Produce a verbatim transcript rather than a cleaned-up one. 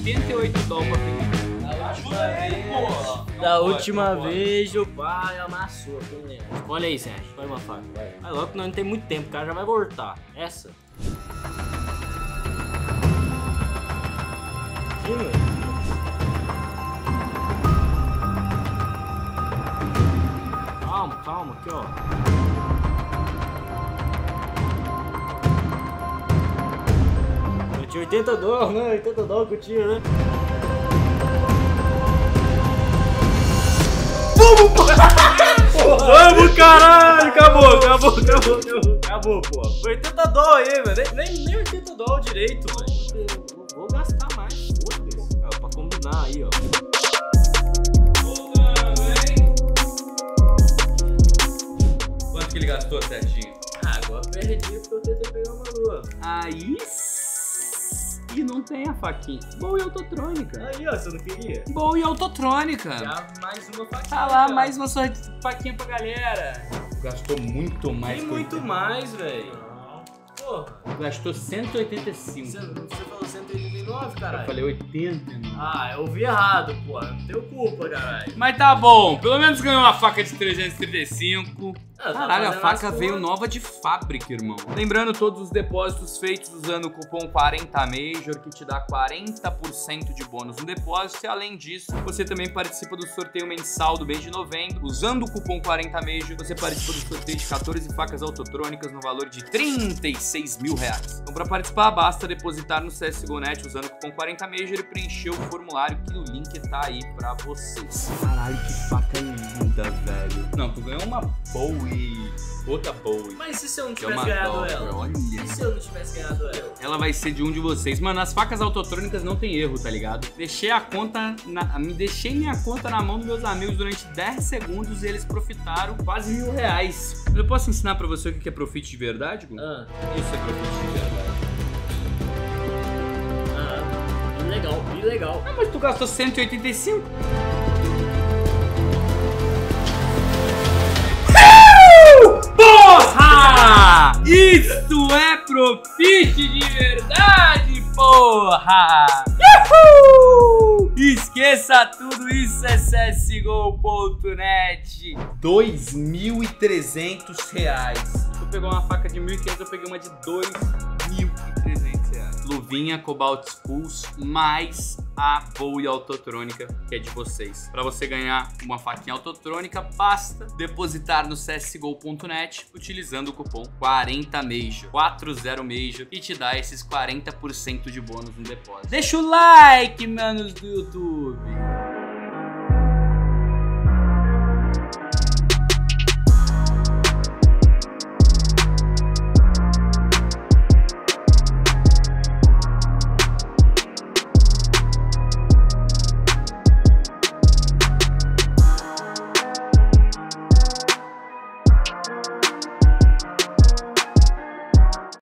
oitenta e oito dólares pra pegar. Ajuda ele, pô. Da última vez o pai amassou. Escolhe aí, Sérgio. Escolhe uma faca. Vai. Vai logo que nós não tem muito tempo, o cara já vai voltar. Essa. Sim, meu. Calma, calma, aqui ó. Eu tinha oitenta dólares, né? oitenta dólares que eu tinha, né? Vamos, caralho! Acabou, acabou, acabou, acabou, acabou, pô. oitenta dólares aí, velho. Nem, nem oitenta dólares direito, velho. Vou, vou gastar mais, foda-se. Pra combinar aí, ó. Quanto que ele gastou certinho? Ah, agora perdi porque eu tentei pegar uma lua. Aí e não tem a faquinha. Boa e autotrônica. Aí, ó, você não queria? Boa e autotrônica. Já mais uma faquinha. Tá lá, já. mais uma só faquinha pra galera. Gastou muito mais. Tem que muito oitenta. mais, velho. Porra. Gastou cento e oitenta e cinco. Você, você falou cento e oitenta e nove, caralho? Eu falei oitenta e nove. Ah, eu ouvi errado, pô. Não tenho culpa, caralho. Mas tá bom, pelo menos ganhou uma faca de trezentos e trinta e cinco. Ah, tá Caralho, a fazendo faca as veio contas. nova de fábrica, irmão. Lembrando todos os depósitos feitos usando o cupom quarenta Major, que te dá quarenta por cento de bônus no depósito. E além disso, você também participa do sorteio mensal do mês de novembro. Usando o cupom quarenta Major, você participa do sorteio de quatorze facas autotrônicas no valor de trinta e seis mil reais. Então, para participar, basta depositar no C S G O ponto net usando o cupom quarenta Major e preencher o formulário, que o link tá aí pra vocês. Caralho, que faca linda, velho. Não, tu ganhou uma Bowie. Outra Bowie. Mas e se eu não Que é tivesse uma ganhado dobra, ela? olha. E se eu não tivesse ganhado ela? Ela vai ser de um de vocês. Mano, as facas autotrônicas não tem erro, tá ligado? Deixei a conta, na, me deixei minha conta na mão dos meus amigos durante dez segundos e eles profitaram quase mil reais. Eu posso ensinar pra você o que é profit de verdade, Gu? Ah, Isso é profit de verdade. ah, ilegal, ilegal. Ah, mas tu gastou cento e oitenta e cinco? Porra! Isso é profit de verdade, porra! Uhul! Esqueça tudo isso, é C S G O ponto net. dois mil e trezentos reais. Tu pegou uma faca de mil e quinhentos, eu peguei uma de dois mil e trezentos reais. Luvinha Cobalt Pulse mais a Bowie autotrônica, que é de vocês. Para você ganhar uma faquinha autotrônica, basta depositar no C S G O ponto net utilizando o cupom quarenta Major, quarenta Major, e te dá esses quarenta por cento de bônus no depósito. Deixa o like, manos do YouTube.